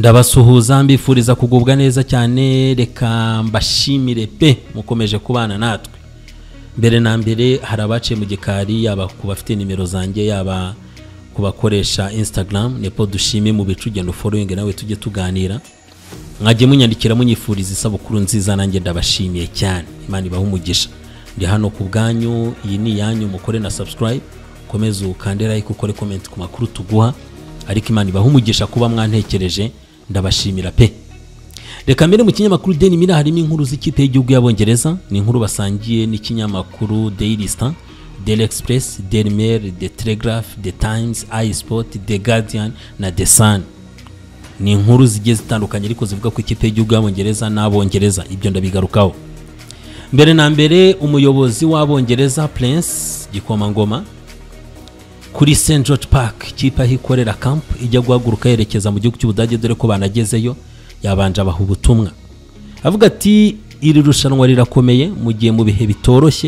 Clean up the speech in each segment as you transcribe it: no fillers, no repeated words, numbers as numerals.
ndabasuhuza mbifuriza kugubwa neza cyane, reka mbashimire pe mukomeje kubana natwe. Mbere na mbere hari abaciye mu gikari, yaba ku bafite nimero zanjye, yaba ku bakoresha Instagram, nepo dushime mu bicu gendo following nawe tujye tuganira. Mwagiye munyandikira munyifuriza isabukuru nziza, nanjye ndabashimiye cyane, Imana ibahe umugisha. Ndi hano ku bwanyu, iyi ni yanyu, mukore na subscribe, komeza ukande like, ukore comment ku makuru tuguha, ariko Imana ibahe umugisha kuba mwantekereje, ndabashimira pe. Reka mbere mu kinyamakuru Daily Mirror harimo inkuru z'ikipe y'igihugu y'Abongereza, ni inkuru basangiye n'ikinyamakuru Daily Star, Daily Express, Daily Mail, The Telegraph, The Times, iSport, The Guardian na The Sun. Ni inkuru zigiye zitandukanye ariko zivuga ku ikipe y'igihugu y'Abongereza n'Abongereza, ibyo ndabigarukaho. Mbere na mbere umuyobozi w'Abongereza Prince Gikomangoma kuri St George Park, ikipe hikorera camp ijya guhaguruka yerekeza mu gihugu cy'Ubudage, dore ko banagezeyo yabanje abaha ubutumwa avuga ati iri rushanwa rirakomeye, mu gihe mu bihe bitoroshye,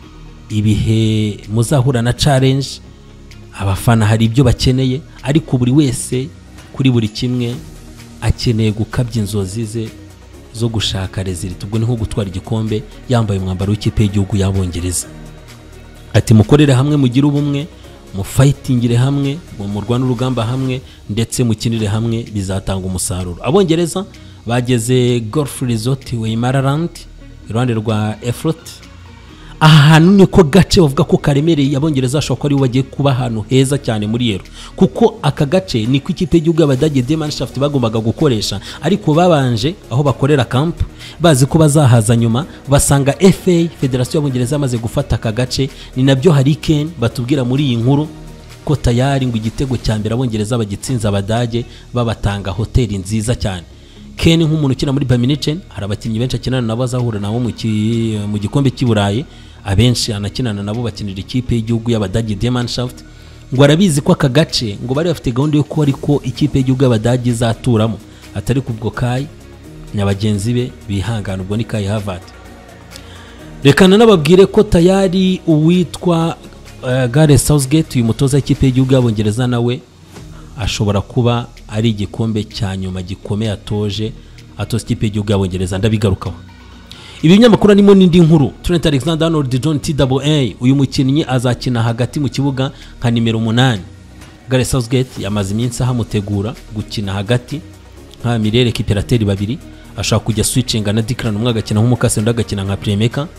ibihe muzahura na challenge, abafana hari ibyo bakeneye, ariko buri wese kuri buri kimwe akeneye gukabya inzozi ze zo gushaka result, ubwo ni nko gutwara igikombe yambaye umwambaro w'ikipe y'igihugu y'Abongereza. Ati mukorere hamwe, mugire ubumwe, mu fightingire hamwe, mu rwana urugamba hamwe, ndetse mukinire hamwe, bizatanga umusaruro. Abongereza bageze Golf Resort Weimaraland iruhande rwa Erfurt. Ahantu niko gace bavuga ko karemereye, Abongereza ashobora ko ari bagiye kuba ahantu heza cyane muri Euro, kuko aka gace niko ikipe y'igihugu y'Abadage The Mannschaft bagombaga gukoresha, ariko babanje aho bakorera camp bazi ko bazahaza nyuma, basanga FA Federation y'Abongereza amaze gufata aka gace. Ni nabyo Harry Kane batubwira muri iyi nkuru ko tayari ngo igitego cya mbere Abongereza bagitsinze Abadage, babatanga hoteli nziza cyane. Kane nk'umuntu ukina muri Bayern Munich, hari abakinnyi benshi akinana nabo azahura nabo mu gikombe cy'Iburayi, abenshi anakinana nabo bakinira ikipe y'igihugu y'Abadage The Mannschaft. Ngo arabizi ko aka gace ngo bari bafite gahunda yo ko ariko ikipe y'igihugu y'Abadage izaturamo, atari kubwo Kai nyabagenzi be bihangana, ubwo ni Kai Havertz. Rekana nababwire ko tayari uwitwa Gareth Southgate, uyu mutoza w'ikipe y'igihugu y'Abongereza, nawe ashobora kuba ari igikombe cya nyuma gikomeye atoje ikipe y'igihugu y'Abongereza, ndabigarukaho. Ibi binyamakuru arimo n'indi nkuru. Trent Alexander-Arnold John TAA, uyu mukinnyi azakina hagati mu kibuga nka nimero 8. Gareth Southgate yamaze iminsi ahamutegura gukina hagati nka milieu récupérateur babiri, ashaka kujya switchinga na Declan, umwe agakina nk'umukase undi agakina nka playmaker.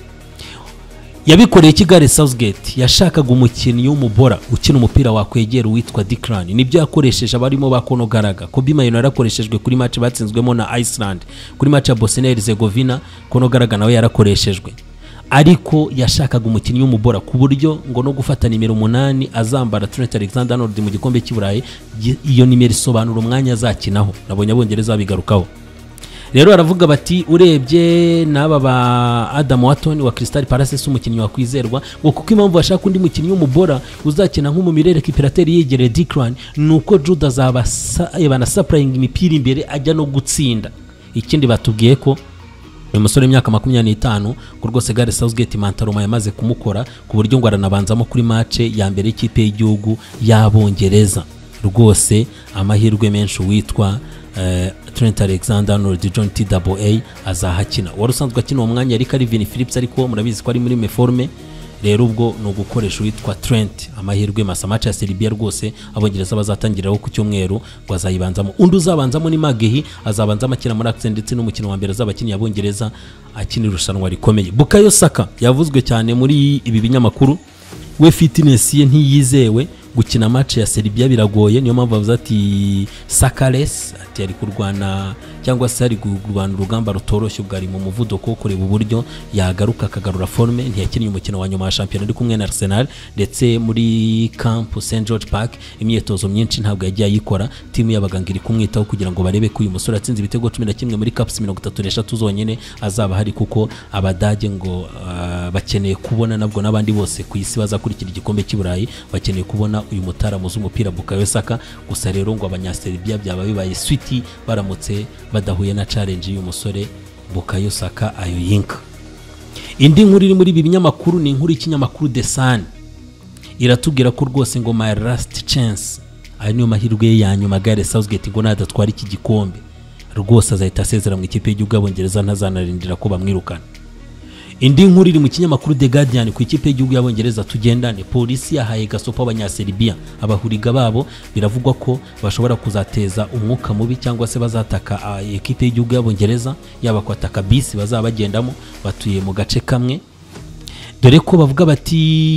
Yabikoreye iki Gareth Southgate? Yashakaga umukinnyi w'umubora ukina umupira wakwegera witwa Declan. Nibyo yakoresheje abarimo bakono garaga. Kobe Mainoo yarakoreshejwe kuri match batsinzwemo na Iceland, kuri match ya Bosnia Herzegovina kono garaga nawe yarakoreshejwe, ariko yashakaga umukinnyi w'umubora ku buryo ngo no gufata nimero 8 azambara Trent Alexander-Arnold mu gikombe cy'Iburayi, iyo nimero isobanura umwanya azakinaho. Nabonye Abongereza bigarukaho. Rero aravuga bati urebye n'aba ba Adam Wharton wa Crystal Palace umukinnyi wa kwizerwa, ngo kuko impamvu bashaka undi mukinnyi w'umubora uzakina nk'umumire récupérateur yegereye Declan, nuko Jude azaba bana supplying imipira imbere ajya no gutsinda. Ikindi batubwiye ko uyu musore w'imyaka 25 ko rwose Gareth Southgate Mantaroma yamaze kumukora, ku buryo ngo aranabanzamo kuri match ya mbere y'ikipe y'igihugu y'Abongereza. Rwose amahirwe menshi witwa Trent Alexander-Arnold John TAA azahakina. Wari usanzwe akina uwo mwanya yari Calvin Phillips, ariko murabizi ko ari muri meforme. Rero ubwo no gukoresha witwa Trent, amahirwe masa. Match ya Serbia rwose Abongereza bazatangiriraho ku cyumweru, ngo azayibanzamo. Undi uzabanzamo ni Magehi, azabanzamo akina muri Ajax, ndetse n'umukino wa mbere azabakinnyi Abongereza akina irushanwa rikomeye. Bukayo Saka yavuzwe cyane muri ibi binyamakuru, we fitness ye ntiyizewe, gukina match ya Serbia biragoye, niyo mpamvu bavuze ati Sakaless ati ari kurwana cyangwa se ari kurwana urugamba rutoroshye, ubwo ari mu muvuduko wo kureba uburyo yagaruka akagarura forme. Ntiyakinnye umukino wa nyuma wa shampiyona ari kumwe na Arsenal, ndetse muri camp St George Park imyitozo myinshi ntabwo yagiye ayikora. Timu y'abaganga iri kumwitaho kugira ngo barebe ko uyu musore atsinze ibitego 11 muri caps 33 zonyine azaba hari, kuko Abadage ngo bakeneye kubona nabwo n'abandi bose ku isi bazakurikira igikombe cy'Iburayi, bakeneye kubona uyu mutaramu z'umupira Bukayo Saka. Gusa rero ngo abanyaserbia byaba bibaye sweet baramutse badahuye na challenge y'uyu musore Bukayo Saka Ayoyinka. Indi nkuru iri muri ibi binyamakuru ni inkuru y'ikinyamakuru The Sun, iratubwira ko rwose ngo my last chance ari niyo mahirwe ya nyuma Gareth Southgate ngo nadatwara iki gikombe rwose azahita asezera mu ikipe y'igihugu y'Abongereza ntazanarindira ko bamwirukana. Indi nkuru iri mu kinyamakuru The Guardian ku ikipe y'igihugu y'Abongereza tugendane, polisi yahaye gasopo abanyaserbia abahuriga babo, biravugwa ko bashobora kuzateza umwuka mubi cyangwa se bazataka ikipe y'igihugu y'Abongereza, yaba kwataka bisi bazaba bagendamo batuye mu gace kamwe, dore ko bavuga bati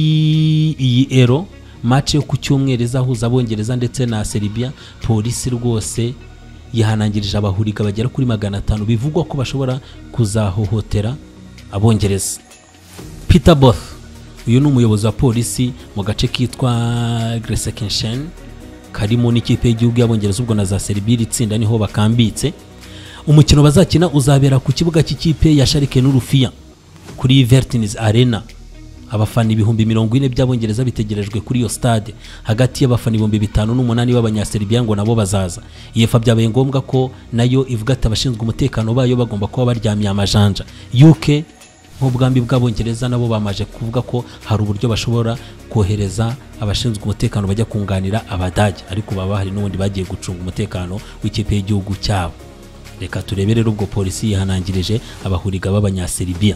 iyi ero match yo ku cyumweru izahuza Abongereza ndetse na Serbia, polisi rwose yihanangirije abahuriga bagera kuri 500 bivugwa ko bashobora kuzahohotera Abongereza. Peter Both uyu ni umuyobozi wa polisi mu gace kitwa Greskenshire karimo n'ikipe y'igihugu y'Abongereza ubwo na za Serbia itsinda niho bakambitse. Umukino bazakina uzabera ku kibuga cy'ikipe ya Schalke n'Urufia kuri Vertins Arena. Abafana 40,000 by'Abongereza bitegerejwe kuri iyo stade, hagati y'abafana 58,000 b'abanyaserbia ngo nabo bazaza. UEFA byabaye ngombwa ko nayo ivuga ati abashinzwe umutekano bayo bagomba kuba baryamye amajanja. UK nk'ubwambi bw'Abongereza nabo bamaje kuvuga ko hari uburyo bashobora kohereza abashinzwe umutekano bajya kunganira Abadage, ariko baba hari n'ubundi bagiye gucunga umutekano w'ikipe y'igihugu cyabo. Reka turebe rero ubwo polisi yihanangirije abahuriga b'abanyaserbia.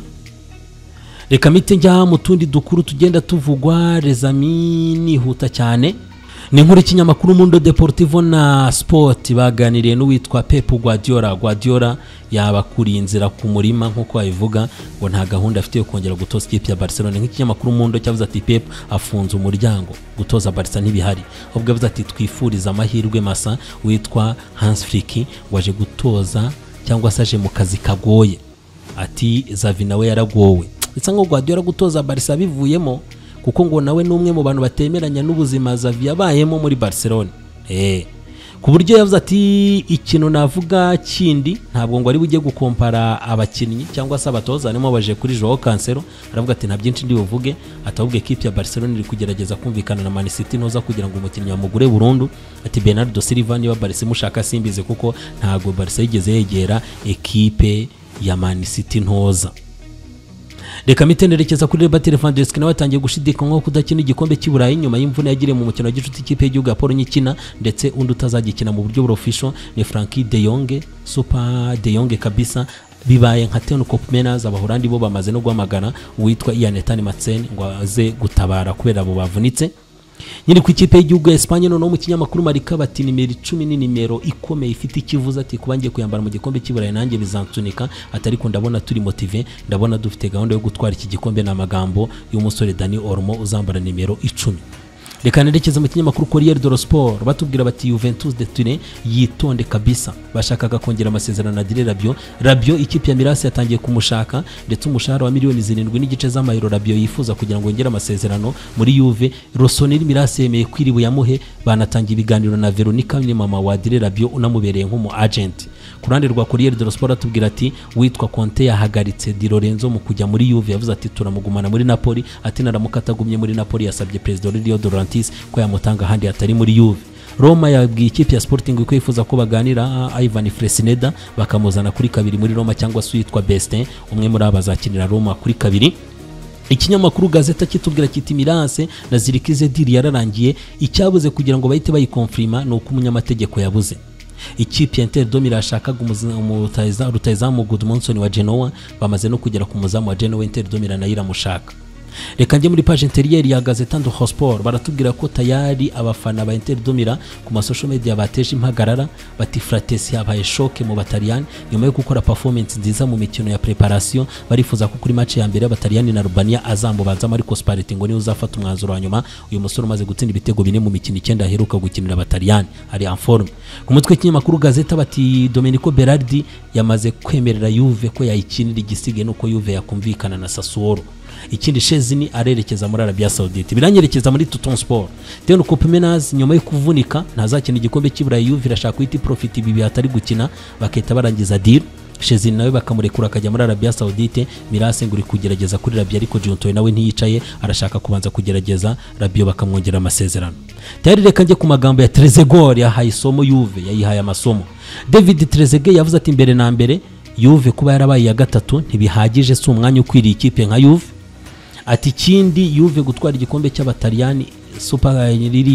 Reka mite njya mu tundi dukuru tugenda tuvugwa rezami nihuta cyane. Ni nkuru ikinyamakuru Mundo Deportivo na Sport baganiriye n'uwitwa Pep Guardiola yabakuriye inzira ku murima nkuko abivuga ngo nta gahunda afite yo kongera gutoza ikipe ya Barcelona. Nk'ikinyamakuru Mundo cyavuze ati Pep afunze umuryango gutoza Barca ntibihari, ahubwo yavuze ati twifuriza amahirwe masa witwa Hans Flick waje gutoza cyangwa se aje mu kazi kagoye. Ati Xavi nawe yaragowe, bitsa ngo Guardiola gutoza Barca bivuyemo kuko ngo nawe numwe mu bantu batemeranya n'ubuzima Xavi yabayemo muri Barcelona. Ku buryo yavuze ati ikintu navuga kindi ntabwo ngo ari bujye gukompara abakinnyi cyangwa se abatoza, nimo baje kuri Joao Cancelo aravuga ati nta byinshi ndi buvuge, atahubwe equipe ya Barcelona iri kugerageza kumvikana na Man City noza kugira ngo umukinnyi amugure burundu. Ati Bernardo Silva niba Barca mushaka simbize kuko ntago Barca yigeze yegera equipe ya Man City ntoza. Reka mitenderekeza kuri Robert Lewandowski nawe atangiye gushidika nko kudakina igikombe cy'Iburayi nyuma y'imvune yagiriye mu mukino wa gicuti ikipe y'igihugu ya Pologne ikina, ndetse undi utazagikina mu buryo official ni Frankie de Jong, Super de Jong kabisa. Bibaye nka Ten Koopmeiners abahorandi bo bamaze no guhamagara uwitwa Ian Ethan Matsen ngo aze gutabara kubera abo bavunitse. Nyiri ku ikipe y'igihugu ya Espagne no mu kinyamakuru Marca bati nimero 10 ni nimero ikomeye ifite ikivuza, ati kubangiye kuyambara mu gikombe cy'Iburayi nanjye bizansunika, atari ko ndabona turi motive, ndabona dufite gahunda yo gutwara iki gikombe n'amagambo y'umusore Dani Olmo uzambara nimero 10. Reka nerekeza mu kinyamakuru Corriere dello Sport batubwira bati Juventus de Turin yitonde kabisa, bashakaga kongera amasezerano na Dire Rabiot ikipe ya Milan yatangiye kumushaka, ndetse umushahara wa miliyoni 7.5 z'amayero Rabiot yifuza kugira ngo yongere amasezerano muri Juve. Rossoneri Milan yemeye kwiribu yamuhe, banatangiye ibiganiro na Veronica ni mama wa Dire Rabiot unamubereye nk'umu agent. Ku ruhande rwa Corriere dello Sport atubwira ati witwa Conte yahagaritse Di Lorenzo mu kujya muri Juve, yavuze ati turamugumana muri Napoli, ati naramuka atagumye muri Napoli yasabye president Rio De Laurentiis ko yamutanga handi atari muri Juve. Roma yabwiye ikipe ya Sporting ko yifuza ko baganira Ivan Fresneda bakamuzana kuri kabiri muri Roma, cyangwa se witwa Bestin umwe muri abazakinira Roma kuri kabiri. Ikinyamakuru Gazeta kitubwira kiti Mirase na Zirikize diri yararangiye, icyabuze kugira ngo bahite bayikonfirma nuko umunyamategeko yabuze. Ikipe ya Inter Domira yashakaga rutayizamu Gudmundsson wa Genoa, bamaze no kugera ku muzamu wa Genoa. Inter Domira nayo iramushaka. Reka njye muri page intérieure ya Gazeta dello Sport baratubwira ko tayari abafana ba Inter Domira ku masocial media bateje impagarara, bati Fratesi yabaye shock mu Bataliyani nyuma yo gukora performance nziza mu mikino ya preparation. Barifuza ko kuri match ya mbere y'Abataliyani na Albania azamubanza Marco Spalletti ngo ni uzafata umwanzuro wa nyuma. Uyu musore umaze gutsinda ibitego 4 mu mikino 9 aheruka gukinira Abataliyani ari en forme. Ku mutwe kinyamakuru Gazeta bati Domenico Berardi yamaze kwemerera Juve ko yayikinira igisige nuko Juve yakumvikana na Sassuolo. Ikindi Shezini arerekeza muri Arabia Saudite, biranyerekeza muri Tutton Sport. Ten Koopmeiners nyuma yo kuvunika ntazakina igikombe cy'Iburayi, Juve irashaka kwita profit bibi atari gukina, bakahita barangiza deal. Shezini nawe bakamurekura akajya muri Arabia Saudite. Mirase nguri kugerageza kuri Rabiot, ariko Junto nawe ntiyicaye, arashaka kubanza kugerageza Rabiot bakamwongera amasezerano. Tayari reka njye ku magambo ya Trezeguet yahaye isomo Juve, yayihaye amasomo. David Trezeguet yavuze ati mbere na mbere Juve kuba yarabaye ya gatatu ntibihagije, si umwanya ukwiriye ikipe nka Juve. Ati kindi Juve gutwara igikombe cy'Abataliyani super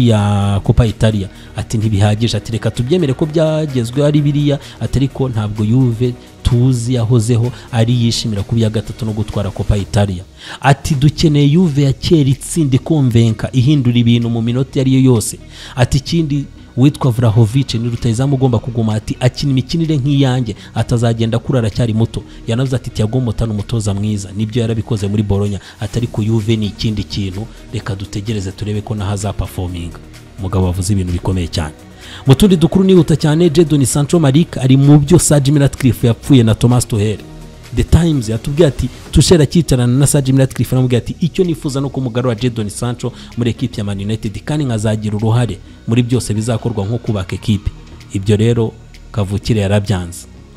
ya Copa Italia ati ntibihagije, ati reka tubyemere ko byagezweho ari biriya, ati ariko ntabwo Juve tuzi yahozeho ari yishimira kuba gatatu no gutwara Copa Italia. Ati dukeneye Juve ya kera itsinde konvenka ihindura ibintu mu minota yari yo yose. Ati ikindi witwa Vlahovic ni rutayizamu ugomba kuguma, ati akina imikinire nk'iyange atazagenda kurara cyari muto. Yanavuze ati Thiago Motta umutoza mwiza, nibyo yarabikoze muri Bologna, atari ku Juve ni ikindi kintu, reka dutegereze turebe ko nahaza performing. Umugabo wavuze ibintu bikomeye cyane. Mu tundi dukuru nihuta cyane, Jadon Sancho Malik ari mu byo Sir Jim Ratcliffe yapfuye na Thomas Tuchel. The Times yatubwiye ati Tuchel akicarana na Sir Jim Ratcliffe aramubwira ati icyo nifuza no kumugarura Jadon Sancho muri equipe ya Man United kandi nkazagira uruhare muri byose bizakorwa nko kubaka equipe. Ibyo rero kavukire yarabyanze.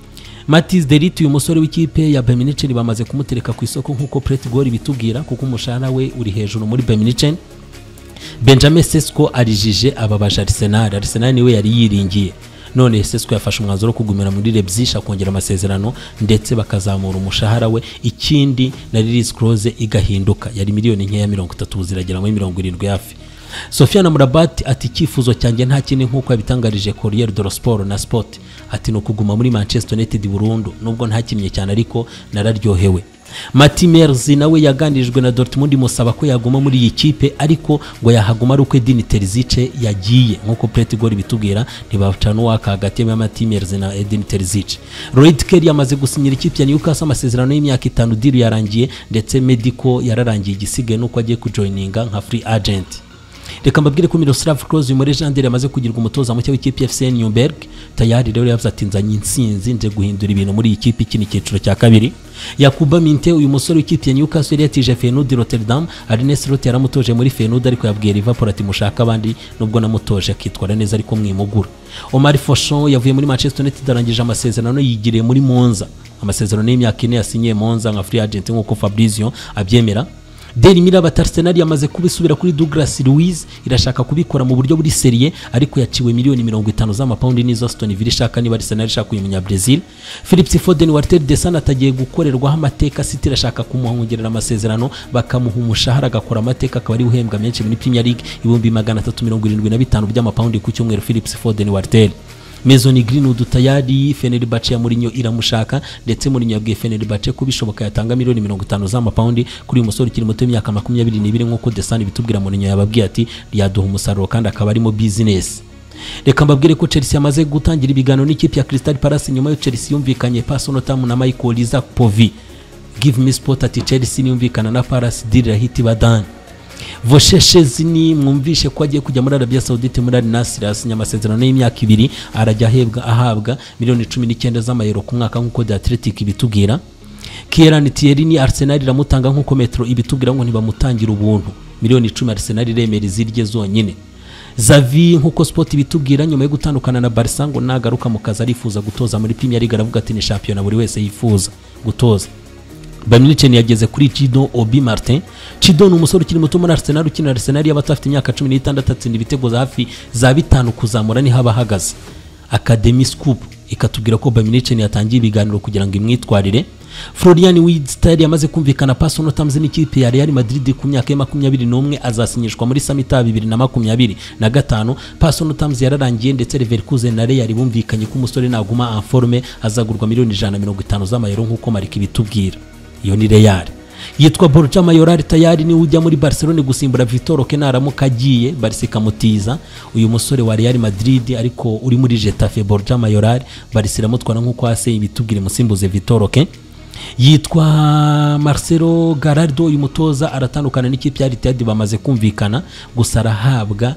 Mathis de Ligt uyu musore w'ikipe ya Bayern Munich bamaze kumutereka ku isoko nkuko Pret Goal bitubwira kuko umushahara we uri hejuru muri Bayern Munich. Benjamin Sesko arijije ababaje Arsenal niwe yari yiringiye, none Sesko yafashe umwanzuro kugumira muri Leipzig akongera amasezerano ndetse bakazamura umushahara we, ikindi na release clause igahinduka, yari miliyoni nke ya 30 ziragera muri 70 hafi. Sofiane Amrabat ati cyifuzo cyanjye nta kindi nkuko yabitangarije Corriere dello Sport na Sport, ati no kuguma muri Manchester United burundu nubwo ntakimye cyane ariko nararyohewe. Mati Merzi nawe yaganijwe na Dortmund musaba ko yaguma muri iyi kipe ariko ngo yahaguma ruko Edin Terzic yagiye nkuko Pret Goal bitubwira, ntibacana waka hagati ya Mati Merzi na Edin Terzic. Lloyd Kelly yamaze gusinyira ikipe ya Newcastle amasezerano y'imyaka 5 deal yarangiye ndetse medical yararangiye, igisigaye nuko agiye kujoininga nka free agent. Reka mbabwire ko Miroslav Klose uyu Legendary yamaze kugirwa umutoza mucye w'ikipe FC Nürnberg. Tayari rero yavuze ati nzanye insinzi nje guhindura ibintu muri iyi kipe ikini cyiciro cya kabiri. Yakuba Minte uyu musore w'ikipe ya Newcastle yatije Feyenoord Rotterdam, Arne Slot yaramutoje muri Feyenoord ariko yabwiye Liverpool ati mushaka abandi nubwo namutoje akitwara neza ariko mwimugura. Omar Fauchon yavuye muri Manchester United arangije amasezerano yigiriye muri Monza, amasezerano y'imyaka 4 yasinyiye Monza nka free agent nkuko Fabrizio abyemera. Daily Mirror Arsenal yamaze kubisubira kuri Douglas Luiz, irashaka kubikora mu buryo buri serie ariko yaciwe miliyoni 50 z'amapaundi n'izo Aston Villa ishaka niba Arsenal ishaka kuyimenya Brazil. Philips Foden wa Real de San atagiye gukorerwaho amateka, City irashaka kumuhongerera amasezerano bakamuha umushahara agakora amateka akaba ari uhembwa menshi muri Premier League 375 by'amapaundi ku cyumweru. Philips Foden wa Real. Mason Greenwood tayari Fenerbahce ya Mourinho iramushaka ndetse Mourinho yabwiye Fenerbahce ko bishoboka yatanga miliyoni 50 z'amapaundi kuri uyu musore ukiri muto y'imyaka 22 nkuko The Sun bitubwira. Mourinho yababwiye ati yaduha umusaruro kandi akaba arimo business. Reka mbabwire ko Chelsea yamaze gutangira ibiganiro n'ikipe ya Crystal Palace nyuma yo Chelsea yumvikanye Personal Tam na Michael Isaac Povey. Give me sport ati Chelsea yumvikana na Palace deal rahiti badani. Vosheshezini mwumvishe ko agiye kujya muri Arabia Saudite muri Al Nassr asinya amasezerano y'imyaka 2 arajya ahabwa miliyoni 19 z'amayero ku mwaka nkuko The Athletic bitubwira. Kieran Tierney ni Arsenal iramutanga nkuko Metro ibitubwira ngo ntibamutangira ubuntu, miliyoni 10 Arsenal iremera izirye zonyine. Xavi nkuko Sport bitubwira nyuma yo gutandukana na Barca ngo nagaruka mu kazi arifuza gutoza muri Premier League, aravuga ati ni champion buri wese yifuza gutoza. Bayern Munich yageze kuri Chido Obi Martin. Chido ni umusore ukiri muto muri Arsenal ukina Arsenal y'abatafite imyaka 16 atsinda ibitego za hafi za 5 kuzamura ni haba hagaze. Academy Scoop ikatubwira ko Bayern Munich yatangiye ibiganiro kugira ngo imwitwarire. Florian Wirtz yamaze kumvikana Personal Terms n'ikipe ya Real Madrid ku myaka ya 21 azasinyishwa muri Samita 2025. Personal Terms yararangiye ndetse Leverkusen na Real bumvikanye ko umusore naguma en forme azagurwa miliyoni 150 z'amayero nkuko Mariki bitubwira. Iyo ni Real. Yitwa Borja Mayoral tayari ni ujya muri Barcelona gusimbura Vitor Roque naramuka agiye Barca ikamutiza. Uyu musore wa Real Madrid ariko uri muri Getafe Borja Mayoral Barca iramutwara nkuko ase ibitubwire musimbuze Vitor Roque. Yitwa Marcelo Gallardo uyu mutoza aratandukana n'ikipe ya Etihad bamaze kumvikana gusa arahabwa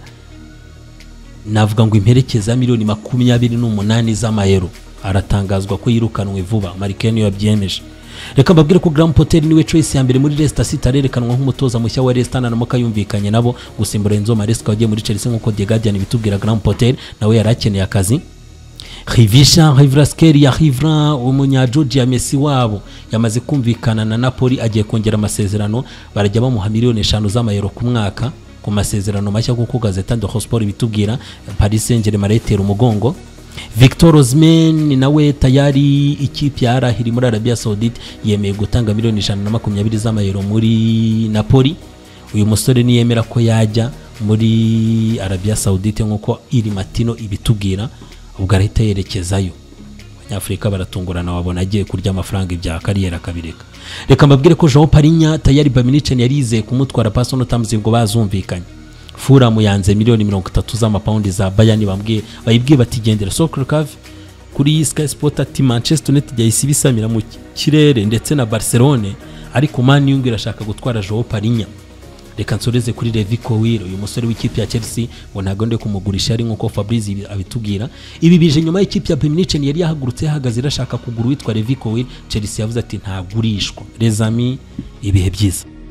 navuga ngo imperekeza miliyoni 28 z'amayero. Aratangazwa ko yirukanwe vuba, Marquinhos yabyemeje. Reka mbabwire ko Graham Potter niwe choice ya mbere muri Leicester City arerekanwa nk'umutoza mushya wa Leicester na namuka yumvikanye nabo gusimbura Enzo Maresca wagiye muri Chelsea nkuko The Guardian bitubwira. Graham Potter nawe yarakeneye akazi. Rivisha Hivraskeri ya Hivra umunya Georgia Messi wabo yamaze kumvikana na Napoli agiye kongera amasezerano, barajya bamuha miliyoni 5 z'amayero ku mwaka ku masezerano mashya kuko Gazeta dello Sport bitubwira Paris Saint-Germain retera umugongo. Victor Osimhen nawe tayari ikipe ya Al Ahly muri Arabia Saudite yemeye gutanga miliyoni 120 z'amayero muri Napoli. Uyu musore niyemera ko yajya muri Arabia Saudite nkuko iri matino ibitubwira, ubwo arahita yerekezayo. Abanyafurika baratungurana wabona agiye kurya amafaranga ibya kariyeri akabireka. Reka mbabwire ko Joao Parinya tayari Bayern Munich yarizeye kumutwara personal terms ngo bazumvikanye. Fulham yanze miliyoni 30 z'amapaundi za Bayern, bayibwiye batigendera. Sokrakov kuri Sky Sport ati Manchester United yahise bisamira mu kirere ndetse na Barcelona, ariko Man U irashaka gutwara Joao Parinya. Reka nsoreze kuri Levi Colwill, uyu musore w'ikipe ya Chelsea ngo ntago nde kumugurisha ari nkuko Fabrice abitubwira. Ibi bije nyuma y'ikipe ya Bayern Munich yari yahagurutse yahagaze irashaka kugura witwa Levi Colwill. Chelsea yavuze ati ntagurishwa. Les amis, ibihe byiza.